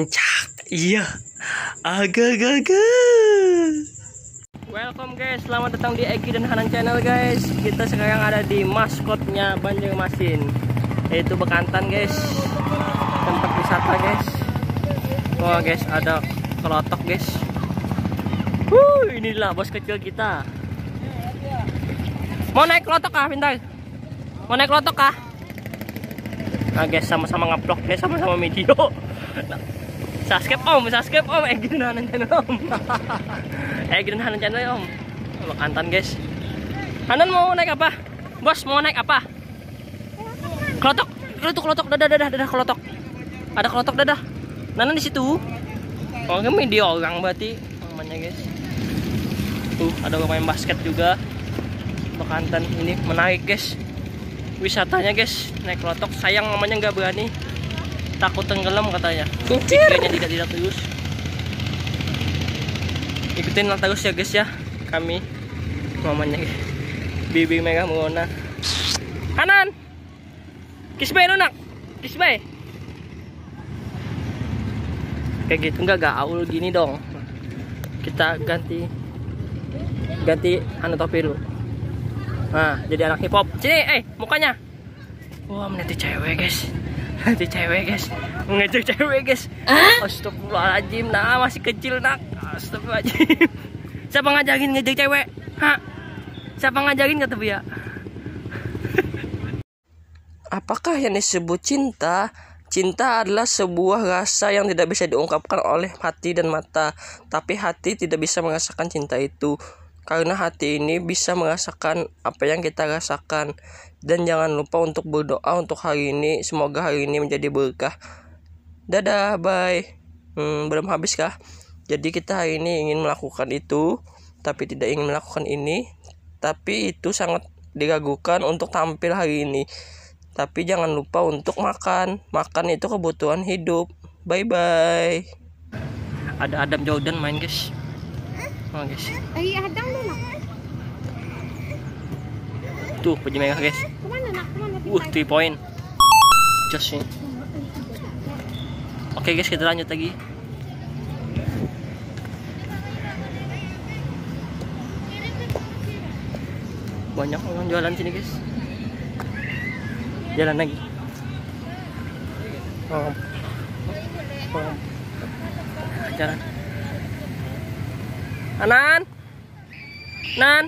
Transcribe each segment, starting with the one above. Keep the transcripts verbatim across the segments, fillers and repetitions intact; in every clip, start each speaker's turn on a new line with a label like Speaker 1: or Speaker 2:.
Speaker 1: Cak, iya. Agak-agak. Welcome guys, selamat datang di Egi dan Hanan Channel guys. Kita sekarang ada di maskotnya Banjarmasin, yaitu Bekantan guys. Tempat wisata guys. Wah guys, ada kelotok guys. Wuh, inilah bos kecil kita. Mau naik kelotok kah, Pintar? Mau naik kelotok kah? Nah guys, sama-sama ngeblok guys, sama-sama video. Nah, subscribe om, subscribe om, Egi dan Hanan Channel om. Egi dan Hanan Channel om. Bekantan guys. Hanan mau naik apa? Bos mau naik apa? Kelotok, kelotok, kelotok, dadah, dadah, dadah, kelotok. Ada kelotok dadah. Nanan di situ. Oh, ini video orang berarti namanya guys. Tuh ada pemain basket juga. Bekantan ini menarik guys. Wisatanya guys, naik kelotok. Sayang namanya nggak berani. Takut tenggelam katanya. Pikirnya tidak tidak terus. Ikutin lah terus ya guys ya. Kami mamanya bibi merah merona. Hanan, kisbay nunak, kisbay. Kayak gitu nggak gaul gini dong. Kita ganti ganti anu topi dulu. Nah, jadi anak hip hop. Sini, eh mukanya. Wah, menanti cewek guys. Nanti cewek guys, ngejar cewek guys. Astagfirullahaladzim, nah masih kecil nak. Astagfirullahaladzim. Siapa ngajarin ngejar cewek? Hah? Siapa ngajarin kata dia? Apakah yang disebut cinta? Cinta adalah sebuah rasa yang tidak bisa diungkapkan oleh hati dan mata. Tapi hati tidak bisa merasakan cinta itu. Karena hati ini bisa merasakan apa yang kita rasakan. Dan jangan lupa untuk berdoa untuk hari ini. Semoga hari ini menjadi berkah. Dadah, bye. Hmm, belum habis kah? Jadi kita hari ini ingin melakukan itu, tapi tidak ingin melakukan ini. Tapi itu sangat diragukan untuk tampil hari ini. Tapi jangan lupa untuk makan. Makan itu kebutuhan hidup. Bye-bye. Ada Adam Jordan main guys. Oh guys.
Speaker 2: Ay, hadang lu nak.
Speaker 1: Tuh, puji merah guys.
Speaker 2: Kemana nak? Kemana?
Speaker 1: Uh, three point. Just nih. Oke guys, kita lanjut lagi. Banyak orang jualan sini guys. Jalan lagi. Oh. Oh. Jalan. Hanan. Nan.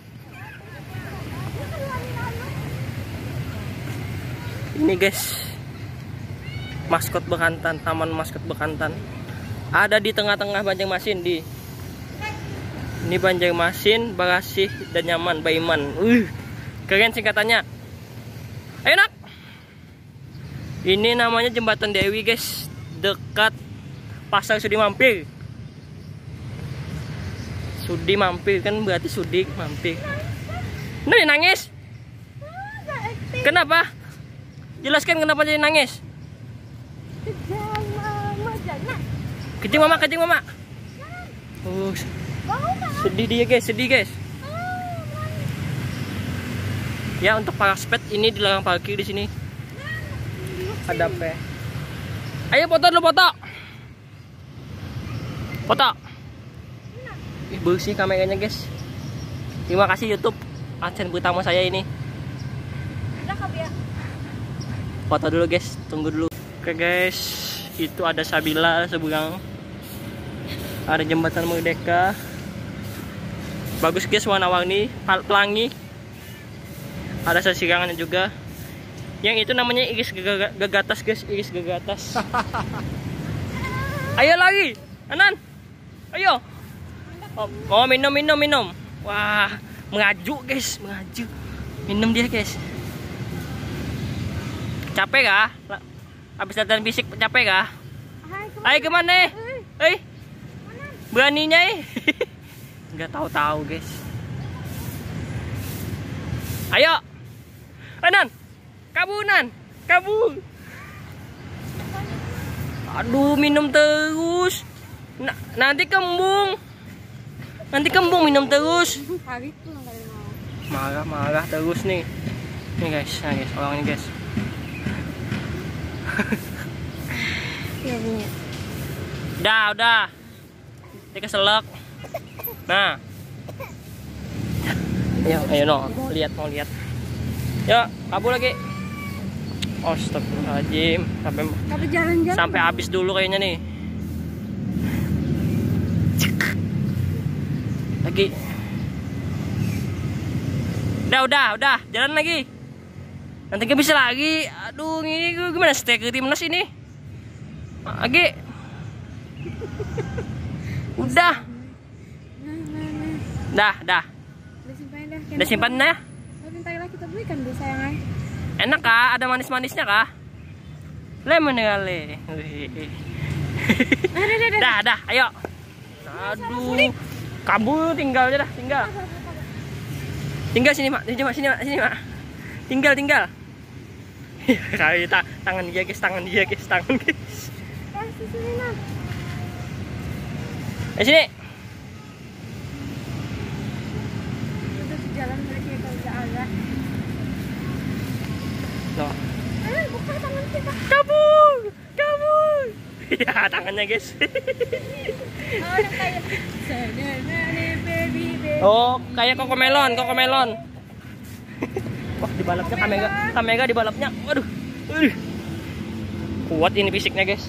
Speaker 1: Ini guys, maskot Bekantan, taman maskot Bekantan. Ada di tengah-tengah Banjarmasin di. Ini Banjarmasin, Barasih dan Nyaman, Baiman. Uh, keren singkatannya. Ayo nak. Ini namanya Jembatan Dewi guys, dekat Pasar Sudi Mampir. Sudi Mampir kan berarti Sudi Mampir. Nih nangis. Kenapa? Jelaskan kenapa jadi nangis. Kejeng mama, kejeng mama. Oh, sedih dia guys, sedih guys. Ya untuk para seped ini dilarang parkir di sini. Ada apa? Ayo foto dulu foto. Foto. Ih, bersih kameranya guys. Terima kasih YouTube adsense pertama saya ini. Foto dulu guys, tunggu dulu. Oke guys, itu ada Sabila seberang. Ada Jembatan Merdeka. Bagus guys, warna-warni, pelangi. Ada sesirangannya juga. Yang itu namanya iris gagatas guys, iris gagatas. Ayo lagi, Hanan. Ayo. Oh, oh minum minum minum. Wah, mengaju guys, mengaju. Minum dia guys. Capek kah? Habis latihan fisik capek kah? Ayo kemana? Eh, beraninya eh. Nggak tahu-tahu guys. Ayo, Hanan, kabunan, kabur. Aduh, minum terus. N nanti kembung, nanti kembung minum terus. Marah-marah terus nih. Nih guys, nah guys, orang ini guys. Udah, udah. Dia keselak. Nah. Ayo, ayo no, lihat mau lihat. Yuk, kabur lagi. Astagfirullahaladzim. Sampai
Speaker 2: Tapi jalan-jalan.
Speaker 1: sampai habis dulu kayaknya nih. Lagi. Udah, udah, udah. Jalan lagi. Nanti gak bisa lagi. Aduh, ini gue gimana stay ke timnas ini? Lagi. Udah. Dah, dah.
Speaker 2: Udah simpan dah.
Speaker 1: Udah simpan ya.
Speaker 2: Tapi kita belikan dulu sayang.
Speaker 1: Enak kah? Ada manis-manisnya kah? Lemon kali. Dah, dah, ayo. Aduh. Kabur tinggal aja dah, tinggal. Tinggal sini, Mak. Sini, Mak. Sini, Mak. Sini, Mak. Tinggal, tinggal. Kali ta tangan dia, guys. Tangan dia, guys. Tangan, guys.
Speaker 2: Eh, sini, Nak.
Speaker 1: Eh, sini.
Speaker 2: Kita jalan balik kita udah agak.
Speaker 1: Loh.
Speaker 2: Eh, buka tangan kita.
Speaker 1: Kabur. Kabur. Ya, tangannya, guys.
Speaker 2: Oh, yang kayak senenene baby baby.
Speaker 1: Oh, kayak koko melon, koko melon. Wah, dibalapnya kamega, kamega dibalapnya. Waduh. Waduh. Kuat ini fisiknya, guys.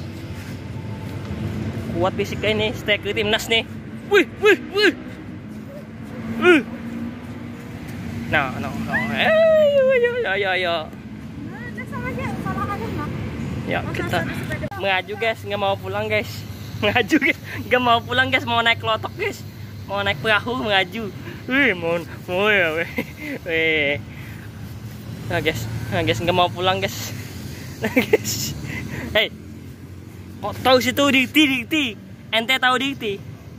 Speaker 1: Kuat fisiknya ini, stay ke timnas nih. Wih, wih, wih. Wih. Nah, no, no. Eh, ayo, ayo, ayo, ayo.
Speaker 2: Nah, udah sama aja, sama aja, Nak.
Speaker 1: Ya, kita mengaju, guys, nggak mau pulang, guys. Mengaju, guys. Nggak mau pulang, guys, mau naik klotok, guys. Mau naik perahu, mengaju. Wih, mau, mau ya, weh. Weh. Nah, guys, nah, guys, nggak mau pulang, guys. Nah, guys. Hei. Kok tahu situ Dikti, Dikti? Ente tahu Dikti?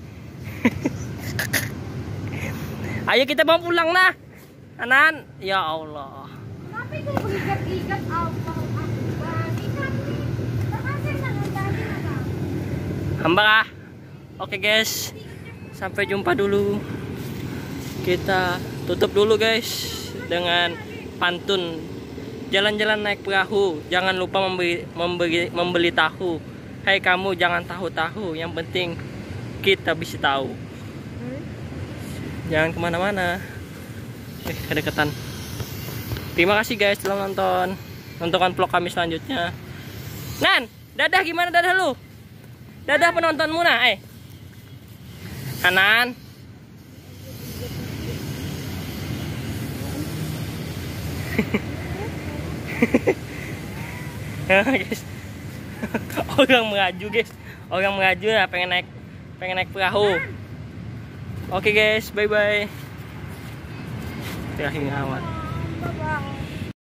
Speaker 1: Ayo kita mau pulang nah. Anan, ya Allah.
Speaker 2: Kenapa itu berikat-ikat Allah Akbar? Ikat nih. Terkasih tangan tadi, Nak.
Speaker 1: Hamba kah? Oke, guys. Sampai jumpa dulu. Kita tutup dulu, guys, dengan pantun. Jalan-jalan naik perahu, jangan lupa membeli, membeli, membeli tahu. Hai kamu, jangan tahu-tahu, yang penting kita bisa tahu. Jangan kemana-mana. Eh, kedekatan. Terima kasih, guys, telah nonton. Nonton vlog kami selanjutnya. Nan, dadah, gimana dadah lu? Dadah penontonmu nah, eh. Anan. Guys. Orang mengaju, guys. Orang mengaju ya, pengen naik pengen naik perahu. Oke, guys, bye bye. Terakhir ngawat.
Speaker 2: Bye-bye.